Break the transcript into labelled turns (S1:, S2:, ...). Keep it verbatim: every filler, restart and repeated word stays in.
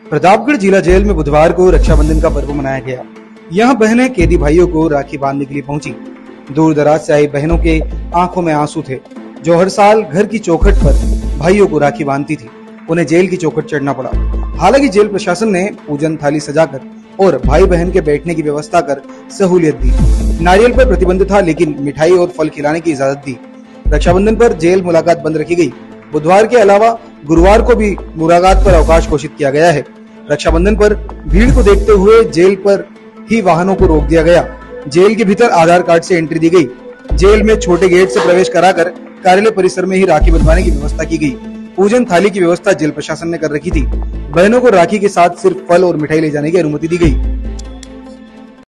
S1: प्रतापगढ़ जिला जेल में बुधवार को रक्षाबंधन का पर्व मनाया गया। यहाँ बहनें कैदी भाइयों को राखी बांधने के लिए पहुंची। दूर दराज से आई बहनों के आंखों में आंसू थे, जो हर साल घर की चौखट पर भाइयों को राखी बांधती थी। उन्हें जेल की चौखट चढ़ना पड़ा। हालांकि जेल प्रशासन ने पूजन थाली सजाकर और भाई बहन के बैठने की व्यवस्था कर सहूलियत दी। नारियल पर प्रतिबंध था, लेकिन मिठाई और फल खिलाने की इजाजत दी। रक्षाबंधन पर जेल मुलाकात बंद रखी गई। बुधवार के अलावा गुरुवार को भी मुलाकात पर अवकाश घोषित किया गया है। रक्षाबंधन पर भीड़ को देखते हुए जेल पर ही वाहनों को रोक दिया गया। जेल के भीतर आधार कार्ड से एंट्री दी गई। जेल में छोटे गेट से प्रवेश कराकर कार्यालय परिसर में ही राखी बंधवाने की व्यवस्था की गई। पूजन थाली की व्यवस्था जेल प्रशासन ने कर रखी थी। बहनों को राखी के साथ सिर्फ फल और मिठाई ले जाने की अनुमति दी गई।